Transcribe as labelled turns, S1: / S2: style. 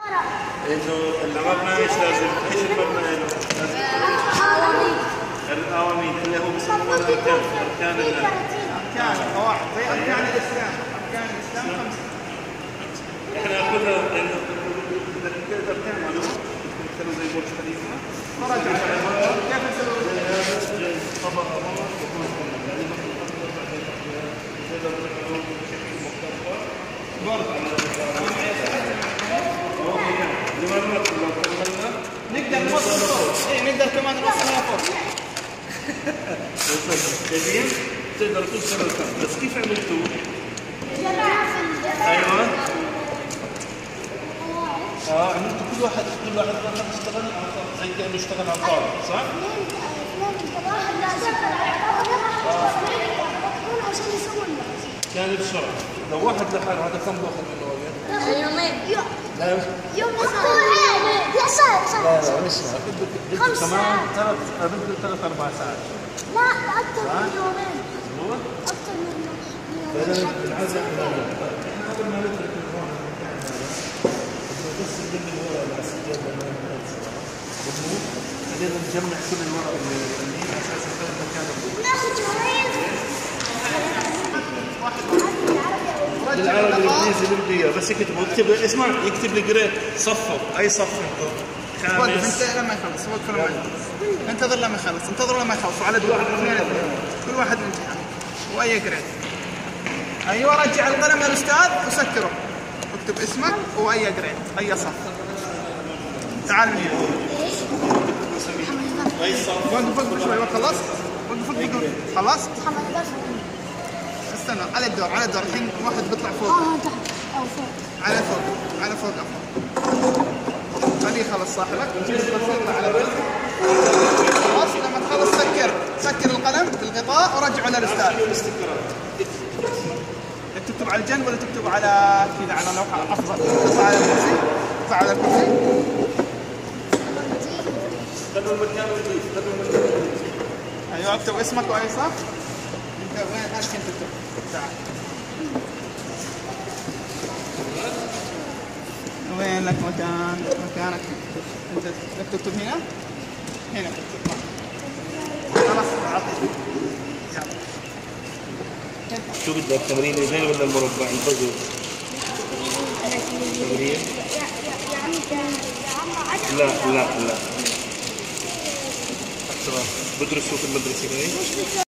S1: انه المبنى ايش لازم؟ ايش المبنى له؟ لازم الأواميد اللي هو بسموها الأركان، أركان
S2: قواعد زي أركان الإسلام، أركان الإسلام 5.
S1: احنا كلنا أركان معلومة كانوا زي برج خليفة.
S2: فرجع كيف نسوي؟
S1: طبق أمامك
S2: نقدر نوصل فوق، اي نقدر كمان نوصلها فوق.
S1: جميل، تقدر توصل الكم، بس كيف عملتوا؟ ايوه عملتوا كل واحد اشتغل زي كانه اشتغل على الطاولة، صح؟ كان بسرعة. لو واحد لحاله هذا كم باخذ منه وقت؟
S3: يومين.
S1: لا
S3: يوم لا صار
S1: لا مش بدك كمان ثلاث أربع ساعات.
S3: لا أكثر من يومين.
S1: هو؟
S3: أكثر من يومين.
S1: فإذا العزم احنا قبل ما نترك المكان هذا بس نجمع الورق على السجاد لما خلينا نجمع كل الورق اللي على أساس نخلي المكان
S3: ناخذ جوائز.
S1: بالعربي الانجليزي بالبيئة بس يكتبوا يكتب اسمع يكتب لي جريد صفر اي صف انت
S2: خامس. انت لما يخلص وقف لما يخلص انتظر لما يخلص انتظر لما يخلص وعدد 1 2 3 كل واحد امتحان واي جريد. ايوه رجع القلم للاستاذ وسكره اكتب اسمك واي جريد اي صف. تعال من هنا
S1: اي صف
S2: وقف شوي خلصت وقف خلصت استنى على الدور الحين واحد بيطلع فوق
S3: تحت او فوق
S2: على فوق خليه يخلص صاحبك يطلع على بالك خلاص. لما تخلص سكر القلم بالغطاء ورجعه للاستاذ. تكتب على الجنب ولا تكتب على كذا على لوحه افضل؟ تطلع على الكرسي خلوا المكان ايوه اكتب اسمك واي صف. انت وين ايش كنت تكتب؟ تعال وين لك مكانك انت تكتب هنا خلاص عطني
S1: شو بدك تمرين زي ولا المربع البزل؟ تمرين؟ لا بدرسوا في المدرسة هاي؟